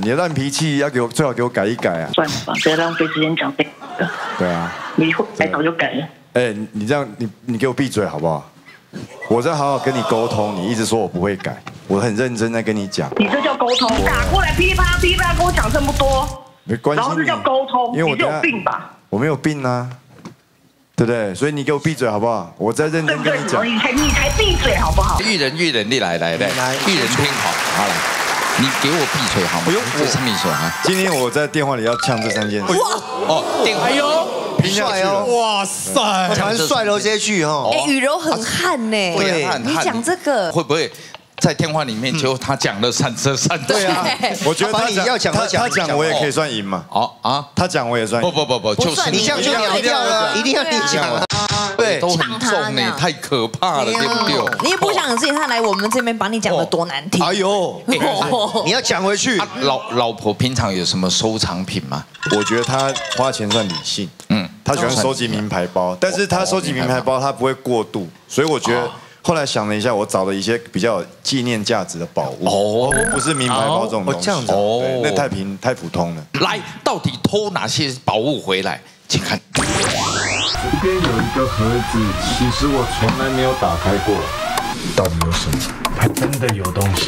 你的烂脾气要最好给我改一改啊！ 算了吧，不要浪费时间讲这个。 对啊， 你太早就改了。 哎，你这样，你给我闭嘴好不好？我在好好跟你沟通，你一直说我不会改，我很认真在跟你讲。 你这叫沟通？打过来噼里啪啦噼里啪啦跟我讲这么多， 没关系。 然后这叫沟通？ 因为我你是有病吧？ 我没有病啊，对不对？所以你给我闭嘴好不好？我在认真跟你讲。 你才闭嘴好不好？ 育人，你来，育人听好，好来。你给我闭嘴好吗？这是秘书啊！ 今天我在电话里要呛这3件事。 电话， 哎呦， 拼下去了！ 哇塞， 蛮帅的这句哈。 哎，雨柔很悍呢。 对， 你讲这个会不会在电话里面就他讲了3 对啊，我觉得他讲我也可以算赢嘛。他讲我也算赢。 不，就是你这样就秒掉了，一定要你讲。 对，都很重呢，太可怕了，对不对？ 你也不想自己他来我们这边把你讲的多难听。 哎呦，你要讲回去。 老婆平常有什么收藏品吗？ 我觉得他花钱算理性，他喜欢收集名牌包，但是他收集名牌包他不会过度，所以我觉得后来想了一下，我找了一些比较有纪念价值的宝物，不是名牌包这种东西。 这样子那太普通了。 来，到底偷哪些宝物回来？请看。 这边有一个盒子，其实我从来没有打开过，到底有什么？还真的有东西。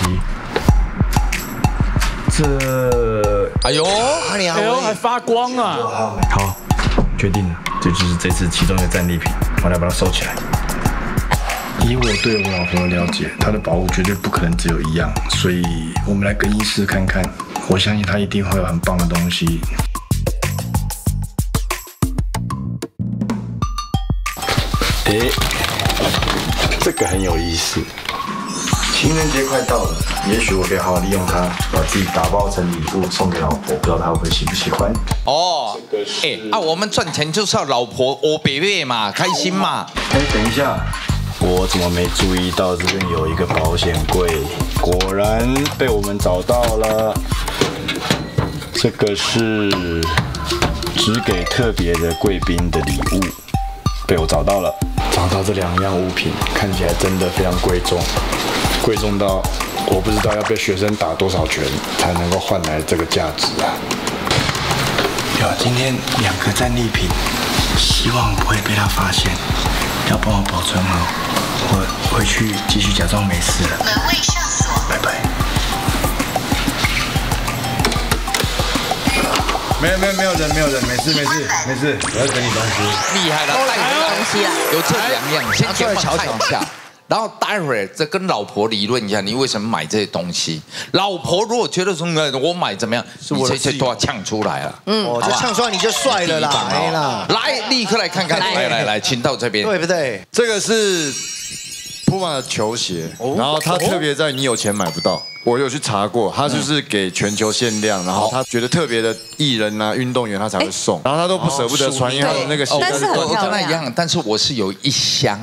这， 哎呦，还发光啊！ 好，决定了，这就是这次其中一个战利品，我来把它收起来。以我对我老婆的了解，她的宝物绝对不可能只有1样，所以我们来更衣室看看，我相信她一定会有很棒的东西。这个很有意思。情人节快到了，也许我可以好好利用它，把自己打包成礼物送给老婆，不知道她会不会喜不喜欢。 我们赚钱就是要老婆北北嘛，开心嘛。 等一下，我怎么没注意到这边有一个保险柜？果然被我们找到了。这个是只给特别的贵宾的礼物，被我找到了。找到这2样物品，看起来真的非常贵重，贵重到我不知道要被学生打多少拳才能够换来这个价值啊！有今天2个战利品，希望不会被他发现，要帮我保存好，我回去继续假装没事了。门卫上锁，拜拜。没有人，没事，我要整理东西。 厉害了，带回东西啊！有这2样，先给我们看一下。然后待会儿再跟老婆理论一下，你为什么买这些东西？老婆如果觉得说我买怎么样，你这些都要呛出来了。 就呛出来你就帅了啦！ 来，立刻来看看，来，请到这边， 对不对？ 这个是Puma的球鞋，然后它特别在你有钱买不到。我有去查过，它就是给全球限量，然后他觉得特别的艺人啊、运动员他才会送，然后他都不舍不得穿，因为他的那个鞋但是很漂亮。 跟他一样，但是我是有1箱。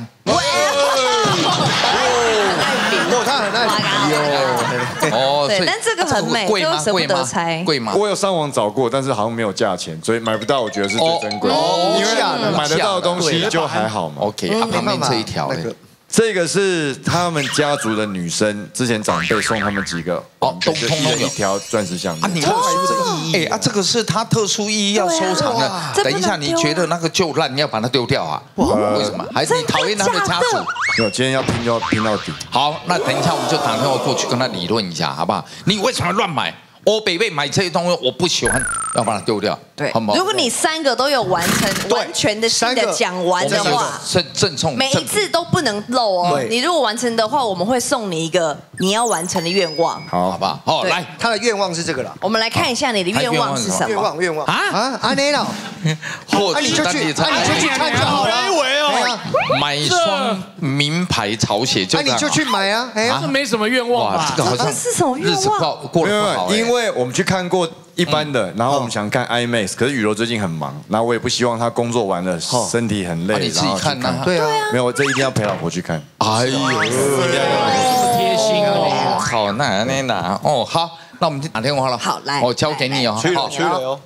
他很爱比对，但这个很美， 贵吗？ 舍不得拆。 贵吗？ 我有上网找过，但是好像没有价钱，所以买不到。我觉得是最珍贵的，因为买得到的东西就还好嘛。 OK，旁边这一条呢？ 这个是他们家族的女生之前长辈送他们几个， 都通通有一条钻石项链。 你看这个意义，这个是它特殊意义要收藏的。等一下，你觉得那个旧烂，你要把它丢掉啊？为什么？还是你讨厌他的家族？ 没有，今天要拼就要拼到底。 好，那等一下我们就打电话过去跟他理论一下，好不好？你为什么乱买？我北北买这些东西我不喜欢，要把它丢掉。 对， 好不好？ 如果你3个都有完全的新的讲完的话， 赠送每一次都不能漏哦。你如果完成的话，我们会送你一个你要完成的愿望。 好不好？好，来， 他的愿望是这个了。 我们来看一下你的愿望是什么？ 愿望阿内老， 你就去看就好了。 买一双名牌潮鞋就。 你就去买啊！ 这没什么愿望吧？ 这个好像是什么愿望？ 过得不好。 因为我们去看过一般的，然后我们想看 IMAX， 可是雨柔最近很忙，然后我也不希望她工作完了身体很累， 你自己看呐。 对啊， 没有，我这一定要陪老婆去看。 哎呦， 这么贴心哦！ 好，那好，那我们打电话了。 好，来， 我交给你哦。 催了哦。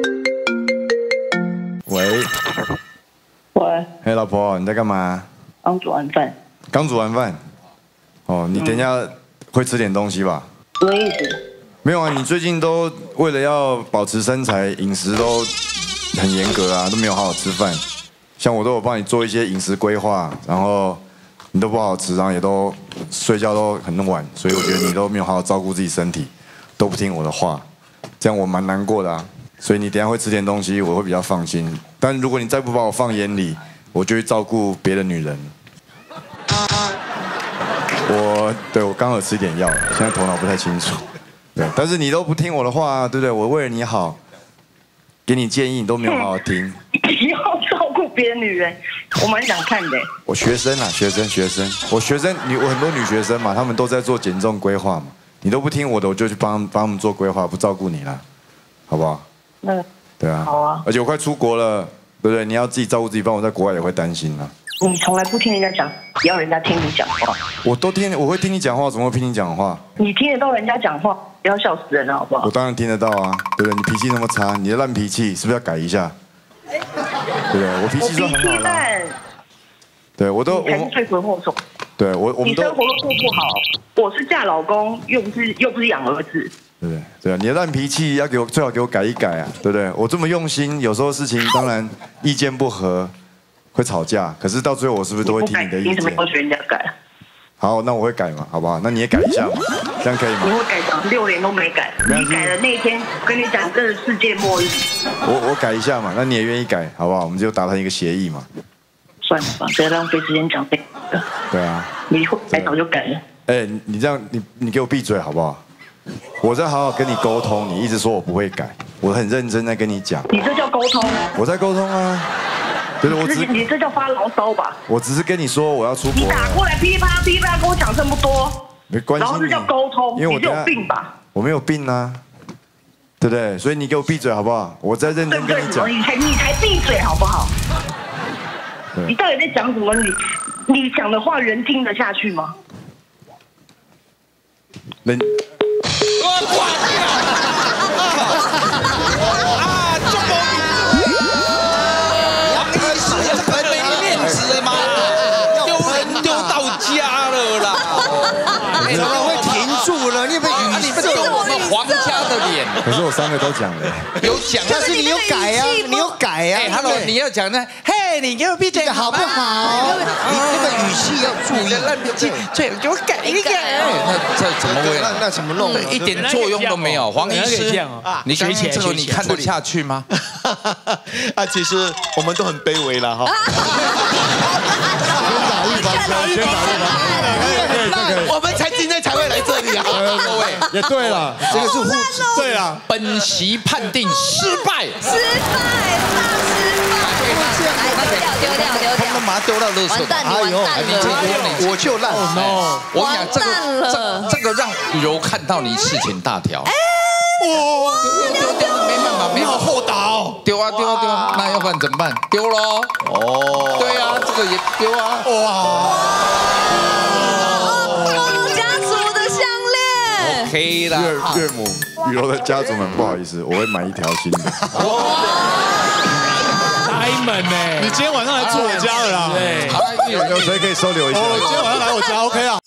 喂，嘿，老婆，你在干嘛？ 刚煮完饭。 刚煮完饭。哦，你等一下会吃点东西吧？ 什么意思？ 没有啊，你最近都为了要保持身材，饮食都很严格啊，都没有好好吃饭。像我都有帮你做一些饮食规划，然后你都不好好吃，然后也都睡觉都很晚，所以我觉得你都没有好好照顾自己身体，都不听我的话，这样我蛮难过的啊。所以你等一下会吃点东西，我会比较放心。但如果你再不把我放眼里，我就会照顾别的女人。我刚好吃一点药，现在头脑不太清楚。对，但是你都不听我的话，对不对？我为了你好，给你建议，你都没有好好听。 你要照顾别的女人，我蛮想看的。 我学生啊，学生，我很多女学生嘛，她们都在做减重规划嘛。你都不听我的，我就去帮他们做规划，不照顾你了，好不好？对啊。好啊。而且我快出国了，对不对？你要自己照顾自己，不然我在国外也会担心啊。 你从来不听人家讲，要人家听你讲话。 我会听你讲话，怎么会听你讲话？ 你听得到人家讲话，不要笑死人了，好不好？ 我当然听得到啊，对不对？你脾气那么差，你的烂脾气是不是要改一下？对不对？我脾气是很好的。对，我都才是罪魁祸首。 对我们都。 你生活都过不好，我是嫁老公，又不是养儿子。 对不对？对啊，你的烂脾气要最好给我改一改啊，对不对？我这么用心，有时候事情当然意见不合。会吵架，可是到最后我是不是都会听你的意见？ 你怎么要求人家改？ 好，那我会改嘛，好不好？那你也改一下嘛，这样可以吗？ 你会改到6年都没改，你改的那一天，我跟你讲，这是世界末日。 我改一下嘛，那你也愿意改，好不好？我们就达成一个协议嘛。 算了吧，不要浪费时间讲这个。 对啊。 你会改早就改了。 哎，你这样，你给我闭嘴好不好？我在好好跟你沟通，你一直说我不会改，我很认真在跟你讲。 你这叫沟通？ 我在沟通啊。对， 你这叫发牢骚吧？ 我只是跟你说我要出国。 你打过来噼里啪啦噼里啪啦跟我讲这么多， 没关系。 然后这叫沟通， 因为你是有病吧？ 我没有病啊，对不对？所以你给我闭嘴好不好？我在认真跟你讲。 你才闭嘴好不好？你到底在讲什么？你讲的话人听得下去吗？ 我挂怎么会停住了？你有没有语塞？ 我们皇家的脸。 可是我3个都讲了， 有讲， 但是你有改啊，你有改啊。 哎 ，Hello， 你要讲呢？嘿，你给我闭嘴好不好？你那个语气要注意， 烂脾气，最给我改一改。那这怎么会？ 那怎么弄？ 一点作用都没有。黄医师，你刚刚这个你看得下去吗？ 啊，其实我们都很卑微了哈。 先打预防针， 我们才今天才会来这里啊！ 各位， 也对了， 这个是护士。 对啊， 本席判定失败。 大失败，丢掉， 他们把它丢到垃圾桶。 完蛋， 我就烂。 我跟你讲，这个让柔看到你事情大条。丢，没办法， 你好厚道哦。 丢啊，那要不然怎么办？丢喽。哦。对啊，这个也丢啊。哇。 家族的项链。 OK 啦。 岳母雨柔的家族们，不好意思，我会买一条新的。 Diamond 呢？ 你今天晚上来住我家了啦？ 对。 有谁可以收留一下？ 今天晚上来我家 OK 啊。